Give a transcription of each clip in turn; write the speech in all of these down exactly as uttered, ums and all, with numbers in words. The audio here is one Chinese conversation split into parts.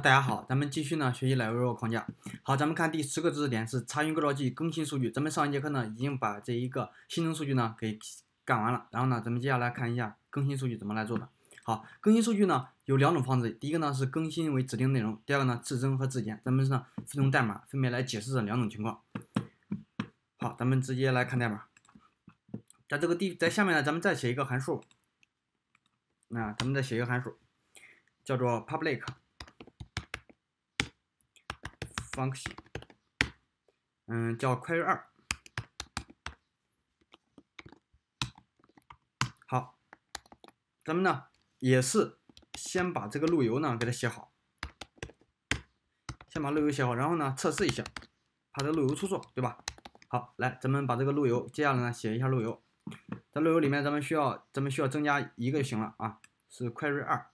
大家好，咱们继续呢学习 Live 框架。好，咱们看第十个知识点是查询构造器更新数据。咱们上一节课呢已经把这一个新增数据呢给干完了，然后呢咱们接下来看一下更新数据怎么来做的。好，更新数据呢有两种方式，第一个呢是更新为指定内容，第二个呢自增和自检。咱们呢分用代码分别来解释这两种情况。好，咱们直接来看代码。在这个地在下面呢，咱们再写一个函数。那咱们再写一个函数，叫做 public function， 嗯，叫 query 二。好，咱们呢也是先把这个路由呢给它写好，先把路由写好，然后呢测试一下，怕这个路由出错，对吧？好，来，咱们把这个路由，接下来呢写一下路由。在路由里面，咱们需要咱们需要增加一个就行了啊，是 query 二。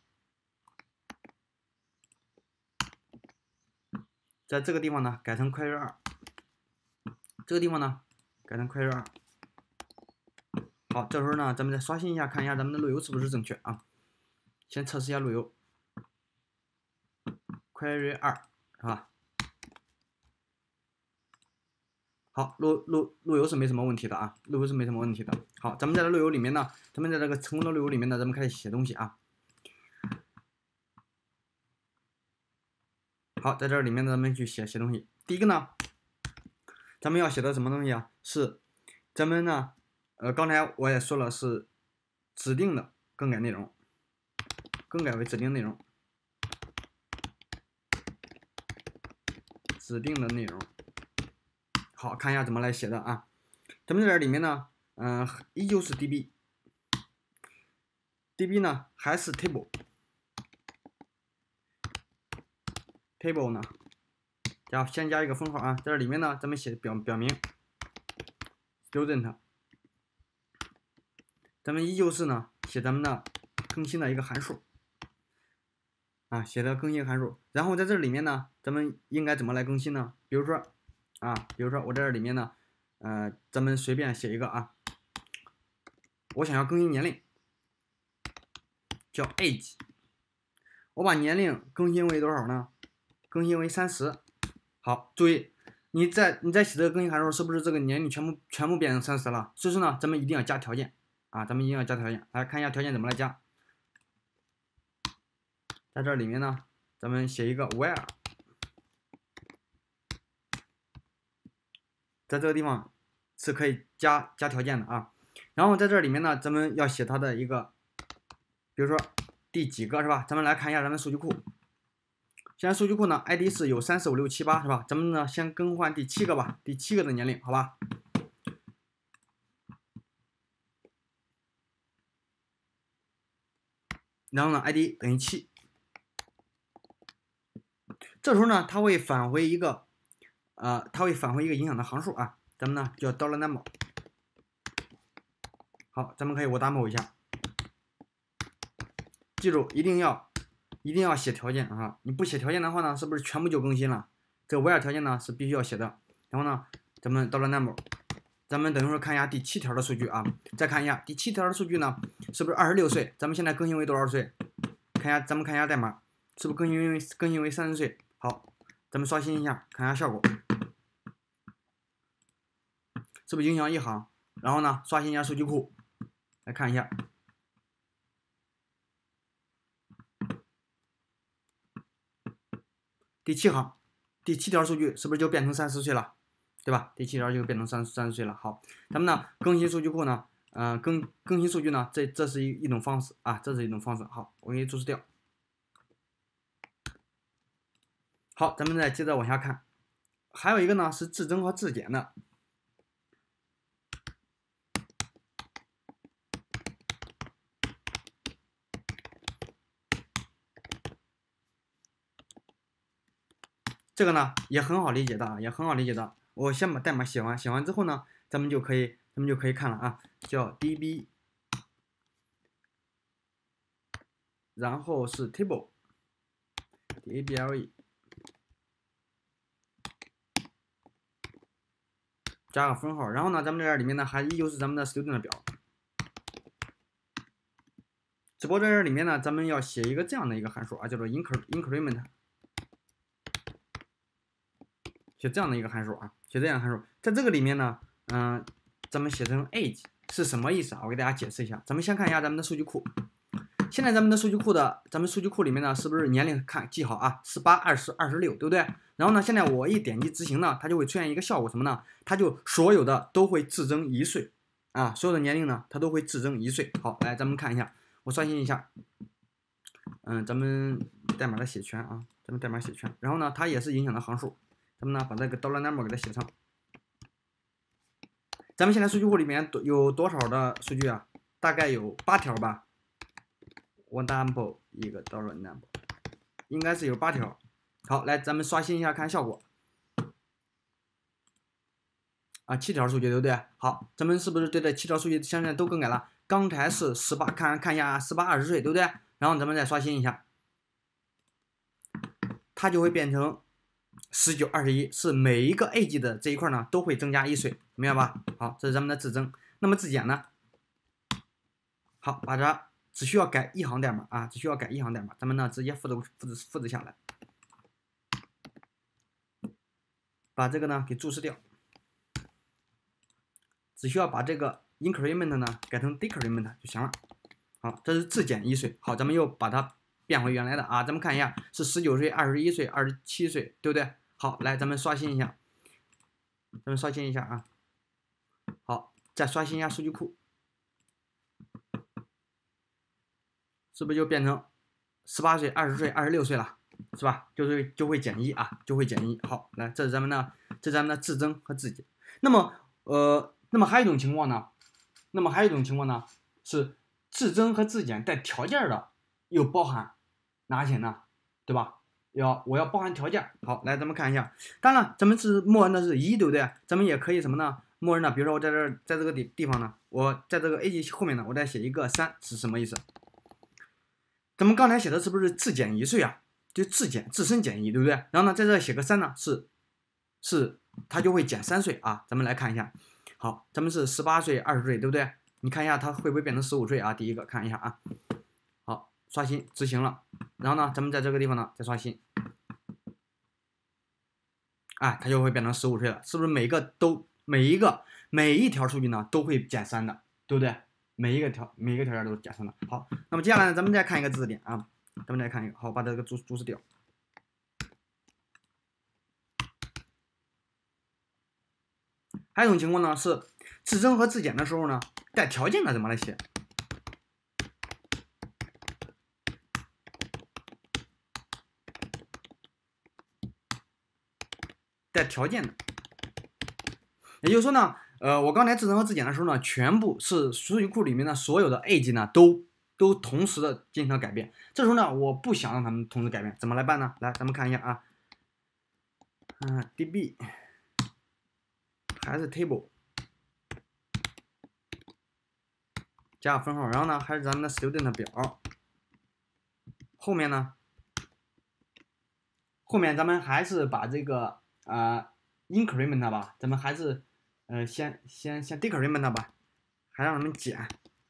在这个地方呢改成 query 二，这个地方呢改成 query 二。好，这时候呢咱们再刷新一下，看一下咱们的路由是不是正确啊？先测试一下路由 ，query 二是吧？好，路路路由是没什么问题的啊，路由是没什么问题的。好，咱们在这路由里面呢，咱们在这个成功的路由里面呢，咱们开始写东西啊。好，在这里面呢，咱们去写写东西。第一个呢，咱们要写的什么东西啊？是咱们呢，呃，刚才我也说了，是指定的更改内容，更改为指定内容，指定的内容。好，看一下怎么来写的啊。咱们在这里面呢，嗯、呃，依旧是 db，db 呢还是 table，table 呢，加先加一个分号啊，在这里面呢，咱们写表表明 student， 咱们依旧是呢写咱们的更新的一个函数啊，写的更新函数。然后在这里面呢，咱们应该怎么来更新呢？比如说啊，比如说我在这里面呢，呃，咱们随便写一个啊，我想要更新年龄，叫 age， 我把年龄更新为多少呢？更新为三十。好，注意，你在你在写这个更新函数，是不是这个年龄全部全部变成三十了？所以说呢，咱们一定要加条件啊，咱们一定要加条件。来看一下条件怎么来加，在这里面呢，咱们写一个 where， 在这个地方是可以加加条件的啊。然后在这里面呢，咱们要写它的一个，比如说第几个是吧？咱们来看一下咱们数据库。现在数据库呢 ，I D 是有三四五六七八是吧？咱们呢先更换第七个吧，第七个的年龄，好吧？然后呢 ，I D 等于七。这时候呢，它会返回一个，呃，它会返回一个影响的行数啊。咱们呢叫 dollar number。好，咱们可以我 demo 一下。记住，一定要。一定要写条件啊！你不写条件的话呢，是不是全部就更新了？这个 where 条件呢是必须要写的。然后呢，咱们到了 number， 咱们等一会儿看一下第七条的数据啊。再看一下第七条的数据呢，是不是二十六岁？咱们现在更新为多少岁？看一下，咱们看一下代码，是不是更新为更新为三十岁？好，咱们刷新一下，看一下效果，是不是影响一行？然后呢，刷新一下数据库，来看一下。第七行，第七条数据是不是就变成三十岁了，对吧？第七条就变成三三十岁了。好，咱们呢更新数据库呢，呃更更新数据呢，这这是一一种方式啊，这是一种方式。好，我给你注释掉。好，咱们再接着往下看，还有一个呢是自增和自检的。这个呢也很好理解的啊，也很好理解的。我先把代码写完，写完之后呢，咱们就可以，咱们就可以看了啊，叫 db， 然后是 table，table， 加个分号，然后呢，咱们这里面呢还依旧是咱们的 student 的表，只不过在这里面呢，咱们要写一个这样的一个函数啊，叫做 increment。 写这样的一个函数啊，写这样的函数，在这个里面呢，嗯、呃，咱们写成 age 是什么意思啊？我给大家解释一下。咱们先看一下咱们的数据库。现在咱们的数据库的，咱们数据库里面呢，是不是年龄看记好啊？十八、二十、二十六，对不对？然后呢，现在我一点击执行呢，它就会出现一个效果什么呢？它就所有的都会自增一岁啊，所有的年龄呢，它都会自增一岁。好，来咱们看一下，我刷新一下，嗯，咱们代码的写全啊，咱们代码写全，然后呢，它也是影响的行数，咱们呢把这个 dollar number 给它写上。咱们现在数据库里面有多少的数据啊？大概有八条吧。one number 一个 dollar number， 应该是有八条。好，来咱们刷新一下看效果。啊，七条数据对不对？好，咱们是不是对这七条数据现在都更改了？刚才是十八，看看一下十八二十岁对不对？然后咱们再刷新一下，它就会变成十九二十一，是每一个 age 的这一块呢都会增加一岁，明白吧？好，这是咱们的自增。那么自减呢？好，把它只需要改一行代码啊，只需要改一行代码，咱们呢直接复制复制复制下来，把这个呢给注释掉，只需要把这个 increment 呢改成 decrement 就行了。好，这是自减一岁。好，咱们又把它变回原来的啊，咱们看一下是十九岁、二十一岁、二十七岁，对不对？好，来咱们刷新一下，咱们刷新一下啊。好，再刷新一下数据库。是不是就变成十八岁、二十岁、二十六岁了，是吧？就是就会减一啊，就会减一。好，来，这是咱们的，这是咱们的自增和自减。那么，呃，那么还有一种情况呢，那么还有一种情况呢，是自增和自减带条件的，又包含哪些呢？对吧？要我要包含条件。好，来咱们看一下。当然，咱们是默认的是一，对不对？咱们也可以什么呢？默认的，比如说我在这儿，在这个地地方呢，我在这个 A 级后面呢，我再写一个三，是什么意思？咱们刚才写的是不是自减一岁啊？就自减自身减一，对不对？然后呢，在这写个三呢，是是它就会减三岁啊。咱们来看一下，好，咱们是十八岁、二十岁，对不对？你看一下它会不会变成十五岁啊？第一个看一下啊。好，刷新执行了，然后呢，咱们在这个地方呢再刷新，哎，它就会变成十五岁了，是不是每个都每一个每一条数据呢都会减三的，对不对？每一个条每一个条件都是减三的。好，那么接下来呢，咱们再看一个知识点啊，咱们再看一个，好，把这个注注释掉。还有一种情况呢是自增和自减的时候呢，带条件的怎么来写？带条件的，也就是说呢。呃，我刚才自增和自减的时候呢，全部是数据库里面的所有的 age 呢，都都同时的进行了改变。这时候呢，我不想让他们同时改变，怎么来办呢？来，咱们看一下啊，嗯 ，db 还是 table 加个分号，然后呢，还是咱们的 student 表，后面呢，后面咱们还是把这个啊、呃、increment 吧，咱们还是。呃，先先先 decrement 吧，还让他们减，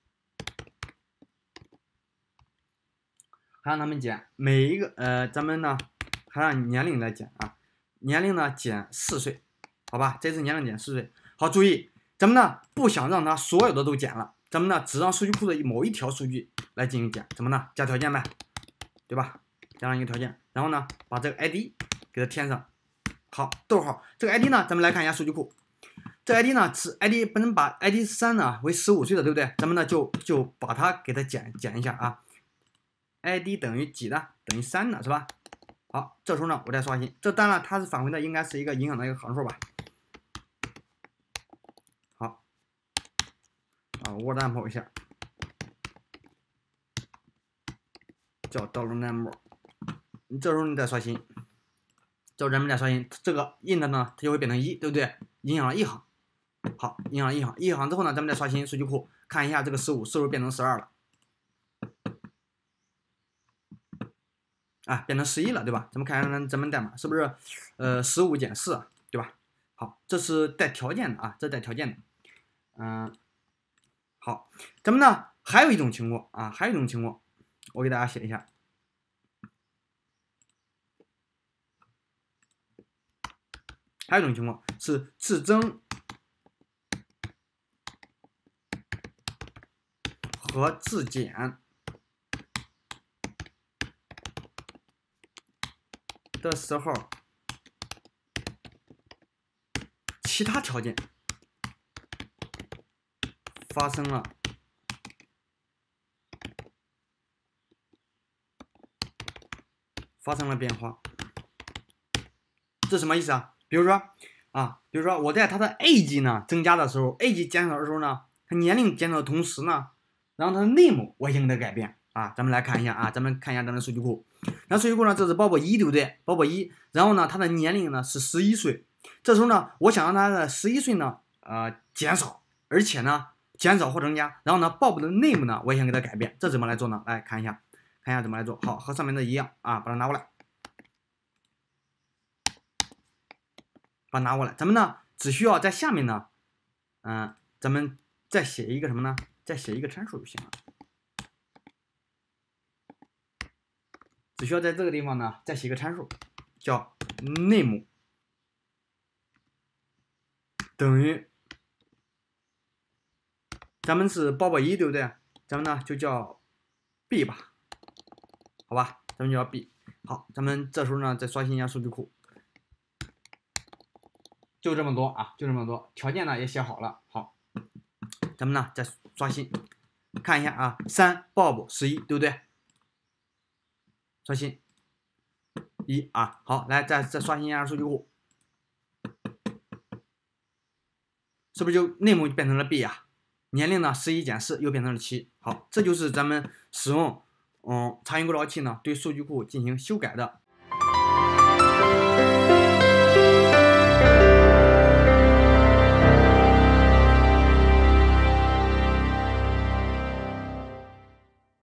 还让他们减每一个呃，咱们呢还让年龄来减啊，年龄呢减四岁，好吧，这次年龄减四岁。好，注意，咱们呢不想让它所有的都减了，咱们呢只让数据库的某一条数据来进行减，怎么呢？加条件呗，对吧？加上一个条件，然后呢把这个 I D 给它填上，好，逗号，这个 I D 呢，咱们来看一下数据库。这 I D 呢是 I D 不能把 I D 三呢为十五岁的，对不对？咱们呢就就把它给它减减一下啊。I D 等于几呢？等于三呢，是吧？好，这时候呢我再刷新，这当然它是返回的应该是一个影响的一个行数吧。好，啊 ，word dump 一下，叫 dollar number。你这时候你再刷新，这时候咱们再刷新，这个 int 呢它就会变成一，对不对？影响了一行。好，影响了一行，一行之后呢，咱们再刷新数据库，看一下这个十五是不是变成十二了？啊，变成十一了，对吧？咱们看一下咱们代码是不是呃十五减四，对吧？好，这是带条件的啊，这带条件的。嗯、呃，好，咱们呢还有一种情况啊，还有一种情况，我给大家写一下。 还有一种情况是自增和自减的时候，其他条件发生了发生了变化。这什么意思啊？比如说啊，比如说我在它的 age 呢增加的时候 ，age 减少的时候呢，它年龄减少的同时呢，然后它的 name 我也给它改变啊。咱们来看一下啊，咱们看一下咱们的数据库。那数据库呢，这是宝宝一，对不对？宝宝一，然后呢，他的年龄呢是十一岁。这时候呢，我想让他的十一岁呢，呃，减少，而且呢，减少或增加。然后呢，宝宝的 name 呢，我也想给他改变。这怎么来做呢？来看一下，看一下怎么来做。好，和上面的一样啊，把它拿过来，把它拿过来。咱们呢，只需要在下面呢，嗯、呃，咱们再写一个什么呢？再写一个参数就行了。只需要在这个地方呢，再写一个参数，叫 name 等于，咱们是宝宝一，对不对？咱们呢就叫 b 吧，好吧，咱们就叫 b。好，咱们这时候呢再刷新一下数据库，就这么多啊，就这么多，条件呢也写好了。好，咱们呢再刷新，看一下啊，三 Bob 十一，对不对？刷新一啊，好，来再再刷新一下数据库，是不是就 name 变成了 b 啊？年龄呢十一减四又变成了七。好，这就是咱们使用嗯长音构造器呢对数据库进行修改的